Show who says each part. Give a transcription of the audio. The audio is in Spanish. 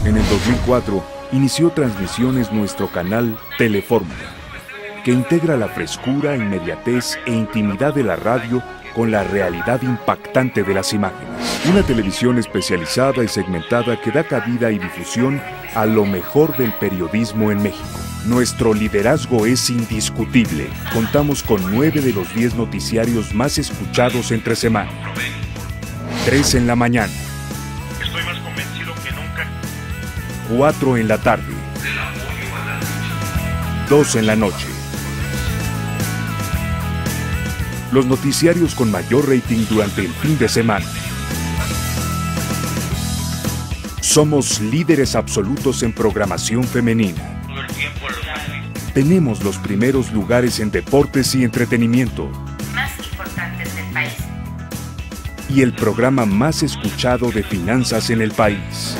Speaker 1: En el 2004 inició transmisiones nuestro canal Telefórmula, que integra la frescura, inmediatez e intimidad de la radio con la realidad impactante de las imágenes. Una televisión especializada y segmentada que da cabida y difusión a lo mejor del periodismo en México. Nuestro liderazgo es indiscutible. Contamos con 9 de los 10 noticiarios más escuchados entre semana. 3 en la mañana.
Speaker 2: Estoy más convencido que nunca.
Speaker 1: 4 en la tarde. 2 en la noche. Los noticiarios con mayor rating durante el fin de semana. Somos líderes absolutos en programación femenina.
Speaker 2: Todo el tiempo los
Speaker 1: Tenemos los primeros lugares en deportes y entretenimiento.
Speaker 3: más importantes del país.
Speaker 1: Y el programa más escuchado de finanzas en el país.